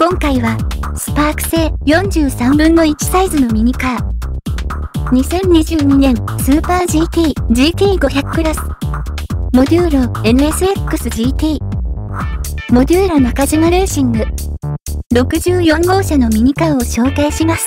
今回は、スパーク製43分の1サイズのミニカー。2022年スーパー GT、GT500 クラス。モデューロ NSX-GT。モデューロ中島レーシング。64号車のミニカーを紹介します。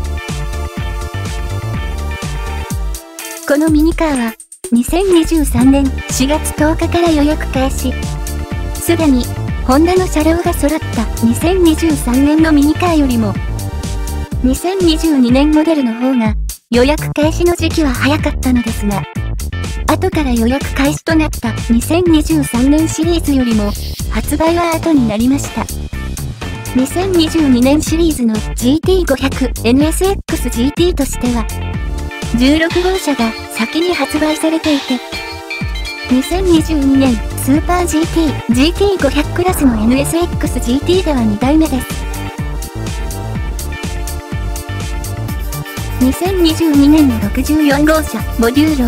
このミニカーは、2023年4月10日から予約開始。すでに、ホンダの車両が揃った2023年のミニカーよりも、2022年モデルの方が予約開始の時期は早かったのですが、後から予約開始となった2023年シリーズよりも発売は後になりました。2022年シリーズの GT500 NSX-GT としては、16号車が先に発売されていて、2022年スーパー GT、GT500 クラスの NSX-GT では2代目です。2022年の64号車モデューロ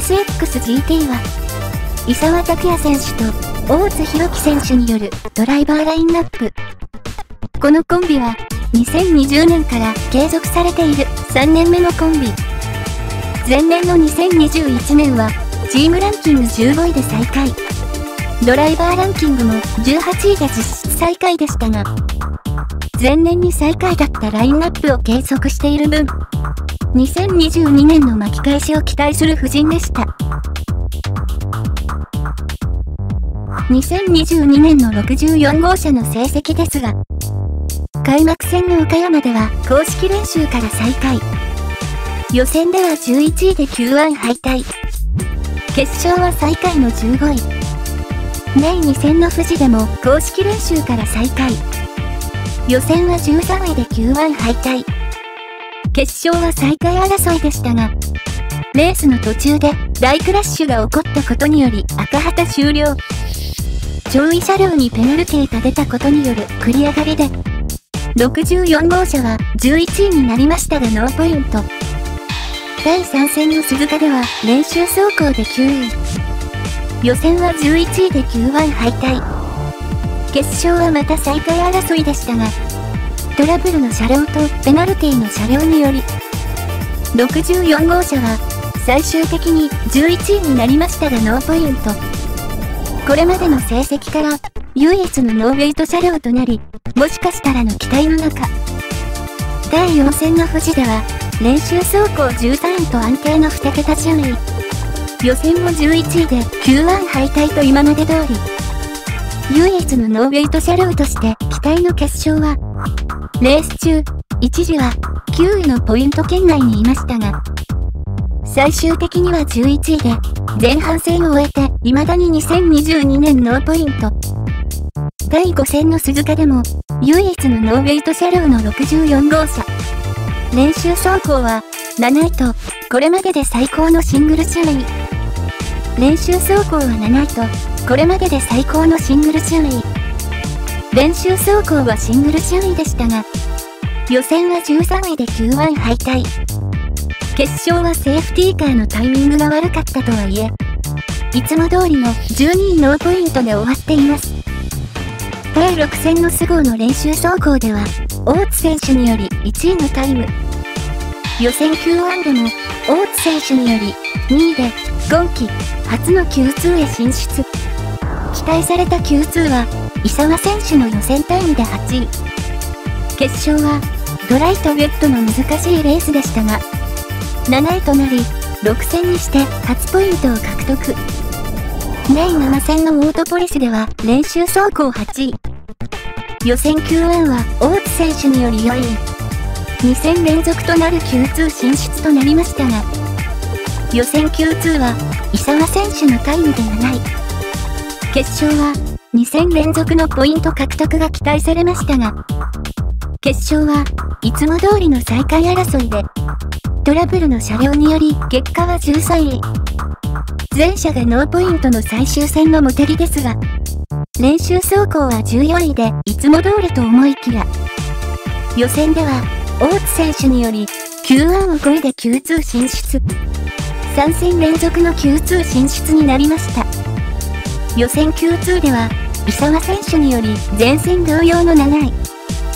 NSX-GT は、伊沢拓也選手と大津弘樹選手によるドライバーラインナップ。このコンビは、2020年から継続されている3年目のコンビ。前年の2021年は、チームランキング15位で最下位。ドライバーランキングも18位で実質最下位でしたが、前年に最下位だったラインナップを継続している分、2022年の巻き返しを期待する布陣でした。2022年の64号車の成績ですが、開幕戦の岡山では公式練習から最下位。予選では11位で Q1 敗退。決勝は最下位の15位。第2戦の富士でも公式練習から最下位。予選は13位で Q1 敗退。決勝は最下位争いでしたが、レースの途中で大クラッシュが起こったことにより赤旗終了。上位車両にペナルティが出たことによる繰り上がりで、64号車は11位になりましたがノーポイント。第3戦の鈴鹿では練習走行で9位。予選は11位で Q1 敗退。決勝はまた最下位争いでしたが、トラブルの車両とペナルティの車両により、64号車は最終的に11位になりましたがノーポイント。これまでの成績から唯一のノーウェイト車両となり、もしかしたらの期待の中、第4戦の富士では、練習走行13位と安定の2桁順位。予選も11位で Q1 敗退と今まで通り。唯一のノーウェイト車両として期待の決勝は、レース中、一時は9位のポイント圏内にいましたが、最終的には11位で前半戦を終えて未だに2022年ノーポイント。第5戦の鈴鹿でも唯一のノーウェイト車両の64号車。練習走行は7位と、これまでで最高のシングル順位。練習走行は7位と、これまでで最高のシングル順位。練習走行はシングル順位でしたが、予選は13位で Q1 敗退。決勝はセーフティーカーのタイミングが悪かったとはいえ、いつも通りの12位ノーポイントで終わっています。第6戦の菅生の練習走行では、大津選手により1位のタイム。予選 Q1 でも、大津選手により2位で、今季初の Q2 へ進出。期待された Q2 は、伊沢選手の予選タイムで8位。決勝は、ドライとウェットの難しいレースでしたが、7位となり、6戦にして初ポイントを獲得。第7戦のオートポリスでは練習走行8位。予選 Q1 は大津選手により4位。2戦連続となる Q2 進出となりましたが、予選 Q2 は伊沢選手のタイムで7位。決勝は2戦連続のポイント獲得が期待されましたが、決勝はいつも通りの最下位争いで、トラブルの車両により結果は13位。全車がノーポイントの最終戦のモテリですが、練習走行は14位でいつも通りと思いきや、予選では大津選手により Q1 を超えて Q2 進出。3戦連続の Q2 進出になりました。予選 Q2 では伊沢選手により前戦同様の7位。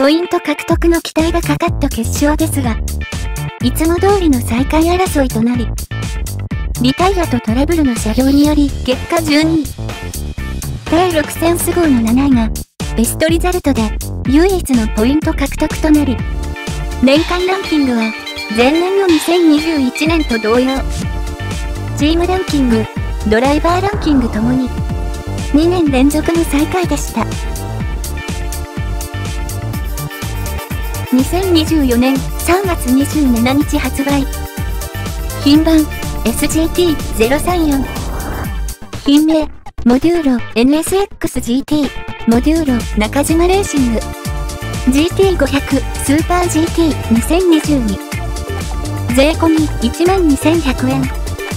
ポイント獲得の期待がかかった決勝ですが、いつも通りの最下位争いとなり、リタイアとトラブルの車両により結果12位。第6戦ス号の7位がベストリザルトで唯一のポイント獲得となり、年間ランキングは前年の2021年と同様、チームランキング、ドライバーランキングともに2年連続の最下位でした。2024年3月27日発売。品番 SGT034。品名モデューロ NSXGT。モデューロ中島レーシング。GT500 スーパー GT2022。税込み12,100円。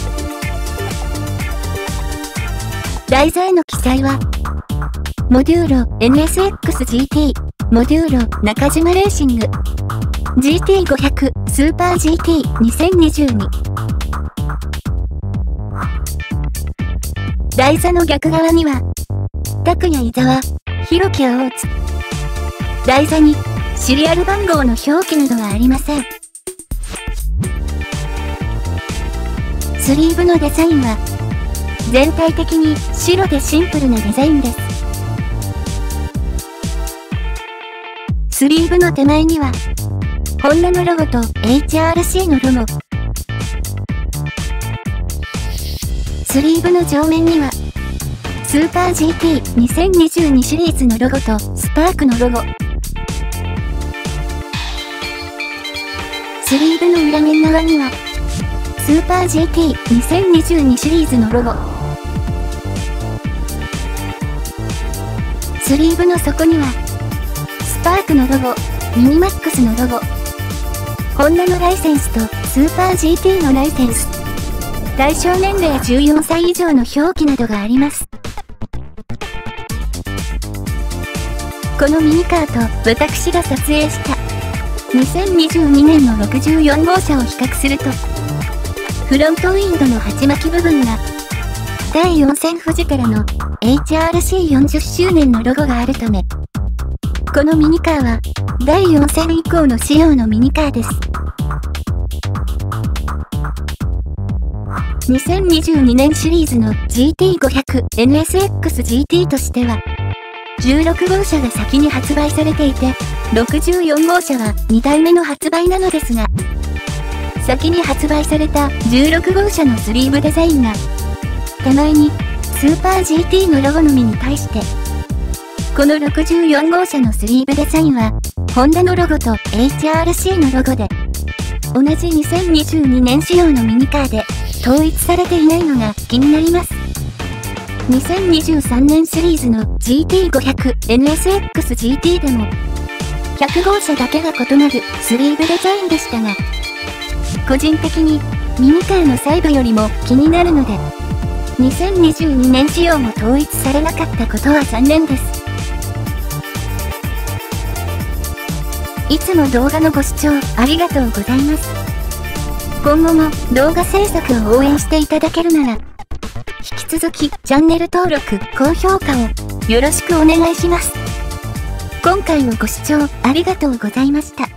台座への記載は、モデューロ NSXGT。モデューロ中島レーシング GT500 スーパー GT2022。台座の逆側には拓也伊沢、弘樹大津。台座にシリアル番号の表記などはありません。スリーブのデザインは全体的に白でシンプルなデザインです。スリーブの手前には、ホンダのロゴと HRC のロゴ。スリーブの上面には、スーパー GT2022 シリーズのロゴとスパークのロゴ。スリーブの裏面側には、スーパー GT2022 シリーズのロゴ。スリーブの底には、スパークのロゴ、ミニマックスのロゴ、ホンダのライセンスとスーパー GT のライセンス、対象年齢14歳以上の表記などがあります。このミニカーと私が撮影した2022年の64号車を比較すると、フロントウィンドの鉢巻き部分が第4戦富士からの HRC40 周年のロゴがあるため、このミニカーは第4戦以降の仕様のミニカーです。2022年シリーズの GT500 NSXGT としては、16号車が先に発売されていて、64号車は2代目の発売なのですが、先に発売された16号車のスリーブデザインが、手前にスーパー GT のロゴのみに対して、この64号車のスリーブデザインは、ホンダのロゴと HRC のロゴで、同じ2022年仕様のミニカーで統一されていないのが気になります。2023年シリーズの GT500 NSXGT でも、100号車だけが異なるスリーブデザインでしたが、個人的にミニカーの細部よりも気になるので、2022年仕様も統一されなかったことは残念です。いつも動画のご視聴ありがとうございます。今後も動画制作を応援していただけるなら、引き続きチャンネル登録、高評価をよろしくお願いします。今回もご視聴ありがとうございました。